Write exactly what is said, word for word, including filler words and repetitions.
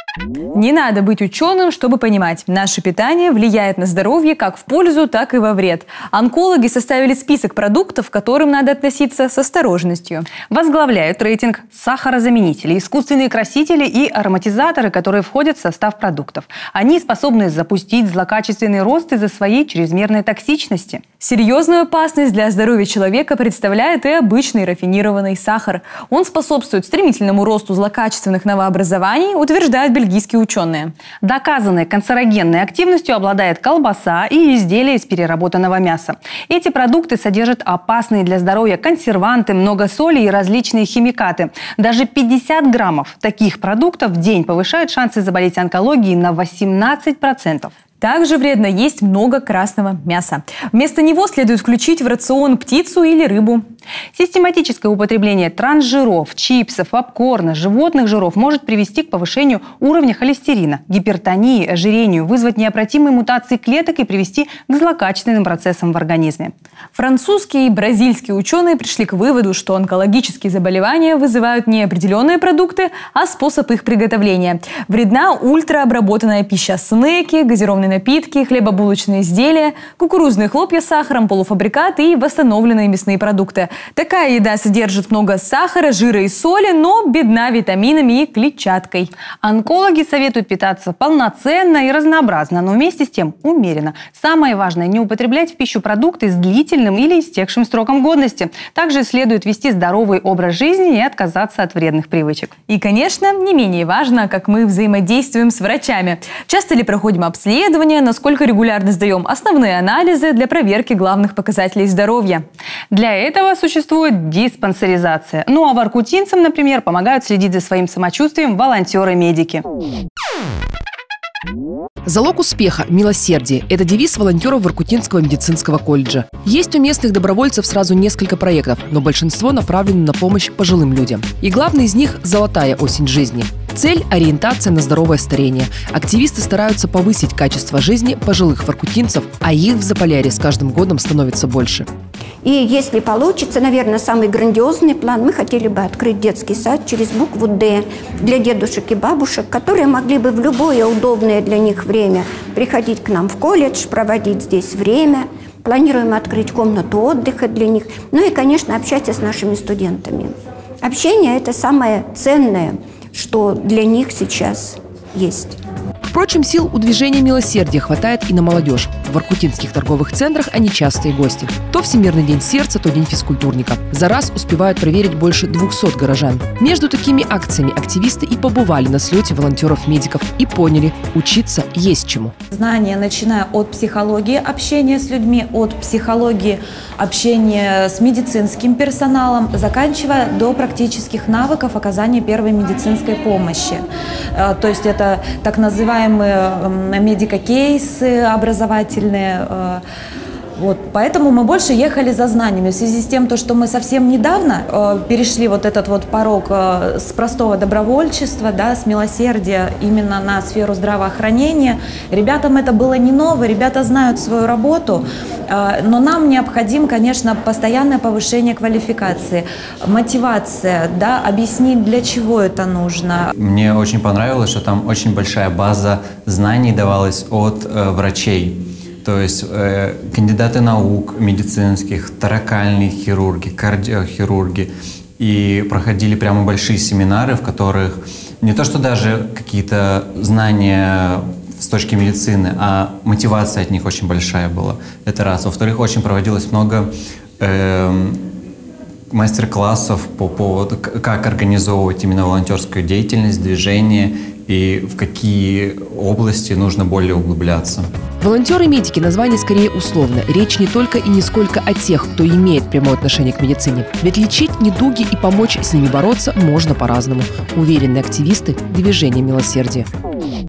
Не надо быть ученым, чтобы понимать, наше питание влияет на здоровье как в пользу, так и во вред. Онкологи составили список продуктов, к которым надо относиться с осторожностью. Возглавляют рейтинг сахарозаменители, искусственные красители и ароматизаторы, которые входят в состав продуктов. Они способны запустить злокачественный рост из-за своей чрезмерной токсичности. Серьезную опасность для здоровья человека представляет и обычный рафинированный сахар. Он способствует стремительному росту злокачественных новообразований, утверждают бельгийские ученые. Доказанной канцерогенной активностью обладает колбаса и изделия из переработанного мяса. Эти продукты содержат опасные для здоровья консерванты, много соли и различные химикаты. Даже пятьдесят граммов таких продуктов в день повышают шансы заболеть онкологией на восемнадцать процентов. Также вредно есть много красного мяса. Вместо него следует включить в рацион птицу или рыбу. Систематическое употребление трансжиров, чипсов, попкорна, животных жиров может привести к повышению уровня холестерина, гипертонии, ожирению, вызвать необратимые мутации клеток и привести к злокачественным процессам в организме. Французские и бразильские ученые пришли к выводу, что онкологические заболевания вызывают не определенные продукты, а способ их приготовления. Вредна ультраобработанная пища, снеки, газированные напитки, хлебобулочные изделия, кукурузные хлопья с сахаром, полуфабрикаты и восстановленные мясные продукты. Такая еда содержит много сахара, жира и соли, но бедна витаминами и клетчаткой. Онкологи советуют питаться полноценно и разнообразно, но вместе с тем умеренно. Самое важное – не употреблять в пищу продукты с длительным или истекшим сроком годности. Также следует вести здоровый образ жизни и отказаться от вредных привычек. И, конечно, не менее важно, как мы взаимодействуем с врачами. Часто ли проходим обследование, насколько регулярно сдаем основные анализы для проверки главных показателей здоровья. Для этого существует диспансеризация. Ну а воркутинцам, например, помогают следить за своим самочувствием волонтеры-медики. Залог успеха – милосердие. Это девиз волонтеров Воркутинского медицинского колледжа. Есть у местных добровольцев сразу несколько проектов, но большинство направлены на помощь пожилым людям. И главный из них – «Золотая осень жизни». Цель – ориентация на здоровое старение. Активисты стараются повысить качество жизни пожилых воркутинцев, а их в Заполярье с каждым годом становится больше. И если получится, наверное, самый грандиозный план, мы хотели бы открыть детский сад через букву «Д» для дедушек и бабушек, которые могли бы в любое удобное для них время приходить к нам в колледж, проводить здесь время. Планируем открыть комнату отдыха для них. Ну и, конечно, общаться с нашими студентами. Общение – это самое ценное, что для них сейчас есть. Впрочем, сил у движения милосердия хватает и на молодежь. В воркутинских торговых центрах они частые гости. То Всемирный день сердца, то день физкультурника. За раз успевают проверить больше двухсот горожан. Между такими акциями активисты и побывали на слете волонтеров-медиков и поняли – учиться есть чему. Знания, начиная от психологии общения с людьми, от психологии общения с медицинским персоналом, заканчивая до практических навыков оказания первой медицинской помощи. То есть это так называемые медико-кейсы образовательные. Вот, поэтому мы больше ехали за знаниями. В связи с тем, то, что мы совсем недавно э, перешли вот этот вот порог э, с простого добровольчества, да, с милосердия именно на сферу здравоохранения. Ребятам это было не ново, ребята знают свою работу, э, но нам необходимо, конечно, постоянное повышение квалификации, мотивация, да, объяснить, для чего это нужно. Мне очень понравилось, что там очень большая база знаний давалась от э, врачей. То есть э, кандидаты наук медицинских, торакальные хирурги, кардиохирурги. И проходили прямо большие семинары, в которых не то что даже какие-то знания с точки медицины, а мотивация от них очень большая была. Это раз. Во-вторых, очень проводилось много э, мастер-классов по поводу, как организовывать именно волонтерскую деятельность, движение и в какие области нужно более углубляться. Волонтеры-медики – название скорее условно. Речь не только и не сколько о тех, кто имеет прямое отношение к медицине. Ведь лечить недуги и помочь с ними бороться можно по-разному. Уверены активисты движения милосердия.